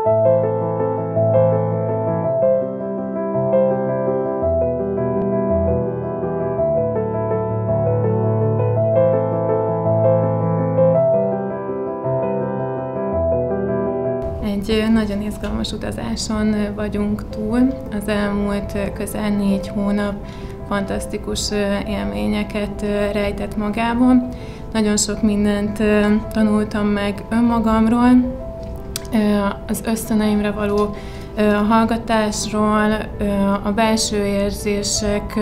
Egy nagyon izgalmas utazáson vagyunk túl. Az elmúlt közel 4 hónap fantasztikus élményeket rejtett magában. Nagyon sok mindent tanultam meg önmagamról, az ösztöneimre való hallgatásról, a belső érzések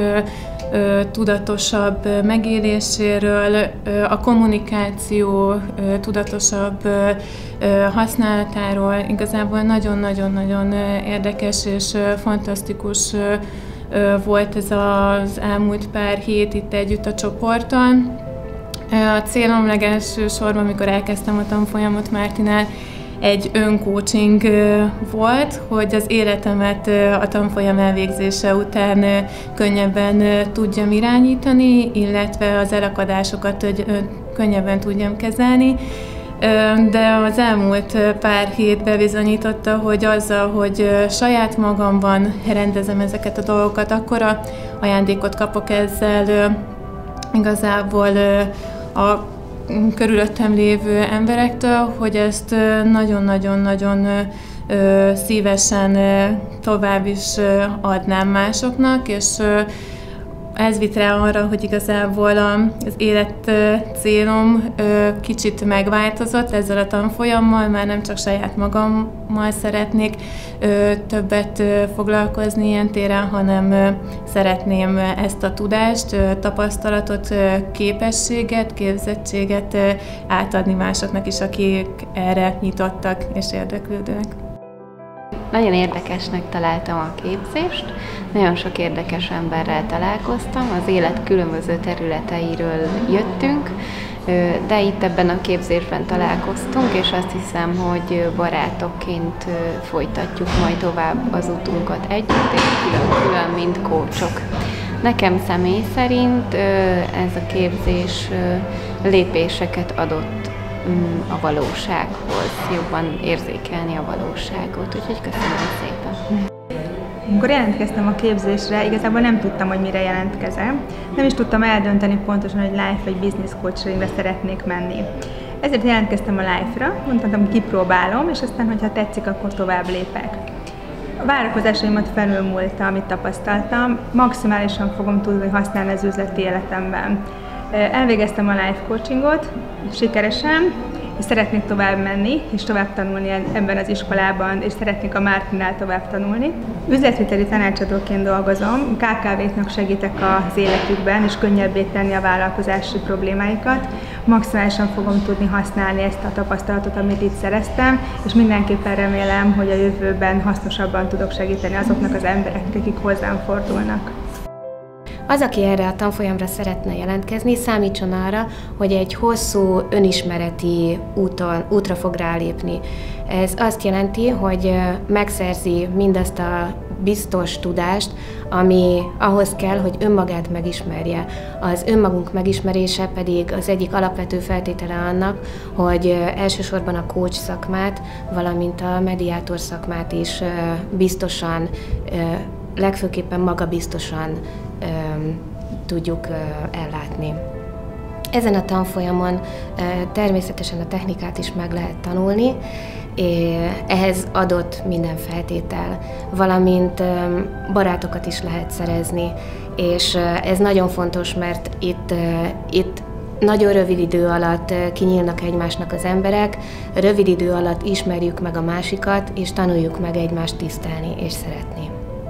tudatosabb megéléséről, a kommunikáció tudatosabb használatáról. Igazából nagyon-nagyon-nagyon érdekes és fantasztikus volt ez az elmúlt pár hét itt együtt a csoporttal. A célom legelső sorban, amikor elkezdtem a tanfolyamot Mártinál, egy öncoaching volt, hogy az életemet a tanfolyam elvégzése után könnyebben tudjam irányítani, illetve az elakadásokat könnyebben tudjam kezelni. De az elmúlt pár hét bebizonyította, hogy azzal, hogy saját magamban rendezem ezeket a dolgokat, akkora ajándékot kapok ezzel igazából a körülöttem lévő emberektől, hogy ezt nagyon-nagyon-nagyon szívesen tovább is adnám másoknak, és ez vitt rá arra, hogy igazából az élet célom kicsit megváltozott ezzel a tanfolyammal, már nem csak saját magammal szeretnék többet foglalkozni ilyen téren, hanem szeretném ezt a tudást, tapasztalatot, képességet, képzettséget átadni másoknak is, akik erre nyitottak és érdeklődőek. Nagyon érdekesnek találtam a képzést, nagyon sok érdekes emberrel találkoztam, az élet különböző területeiről jöttünk, de itt ebben a képzésben találkoztunk, és azt hiszem, hogy barátokként folytatjuk majd tovább az utunkat együtt, és külön-külön, mint coachok. Nekem személy szerint ez a képzés lépéseket adott a valósághoz, jobban érzékelni a valóságot, úgyhogy köszönöm szépen. Amikor jelentkeztem a képzésre, igazából nem tudtam, hogy mire jelentkezem. Nem is tudtam eldönteni pontosan, hogy life vagy business coachingre szeretnék menni. Ezért jelentkeztem a life-ra, mondtam, kipróbálom, és aztán, hogyha tetszik, akkor tovább lépek. A várakozásaimat felülmúlta, amit tapasztaltam, maximálisan fogom tudni használni az üzleti életemben. Elvégeztem a life coachingot sikeresen, és szeretnék tovább menni, és tovább tanulni ebben az iskolában, és szeretnék a Mártinnál tovább tanulni. Üzletviteli tanácsadóként dolgozom, KKV-knak segítek az életükben, és könnyebbé tenni a vállalkozási problémáikat. Maximálisan fogom tudni használni ezt a tapasztalatot, amit itt szereztem, és mindenképpen remélem, hogy a jövőben hasznosabban tudok segíteni azoknak az embereknek, akik hozzám fordulnak. Az, aki erre a tanfolyamra szeretne jelentkezni, számítson arra, hogy egy hosszú önismereti útra fog rálépni. Ez azt jelenti, hogy megszerzi mindazt a biztos tudást, ami ahhoz kell, hogy önmagát megismerje. Az önmagunk megismerése pedig az egyik alapvető feltétele annak, hogy elsősorban a coach szakmát, valamint a mediátor szakmát is biztosan, legfőképpen magabiztosan tudjuk ellátni. Ezen a tanfolyamon természetesen a technikát is meg lehet tanulni, ehhez adott minden feltétel, valamint barátokat is lehet szerezni, és ez nagyon fontos, mert itt nagyon rövid idő alatt kinyílnak egymásnak az emberek, rövid idő alatt ismerjük meg a másikat, és tanuljuk meg egymást tisztelni és szeretni.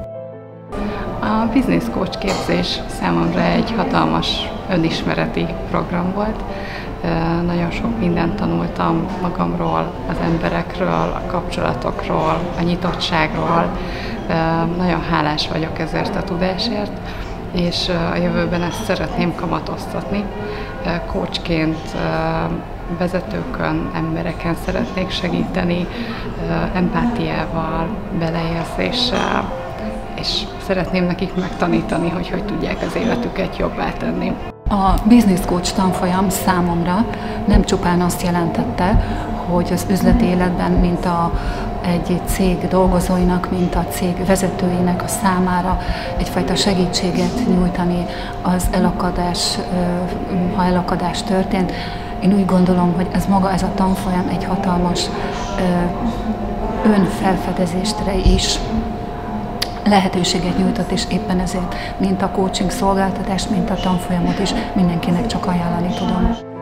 A business coach képzés számomra egy hatalmas önismereti program volt. Nagyon sok mindent tanultam magamról, az emberekről, a kapcsolatokról, a nyitottságról. Nagyon hálás vagyok ezért a tudásért, és a jövőben ezt szeretném kamatoztatni. Coachként vezetőkön, embereken szeretnék segíteni, empátiával, beleérzéssel, és szeretném nekik megtanítani, hogy tudják az életüket jobbá tenni. A Business Coach tanfolyam számomra nem csupán azt jelentette, hogy az üzleti életben, mint a egy cég dolgozóinak, mint a cég vezetőinek a számára egyfajta segítséget nyújtani az elakadás, ha elakadás történt. Én úgy gondolom, hogy ez a tanfolyam egy hatalmas önfelfedezésre is lehetőséget nyújtott, és éppen ezért mint a coaching szolgáltatást, mint a tanfolyamot is mindenkinek csak ajánlani tudom.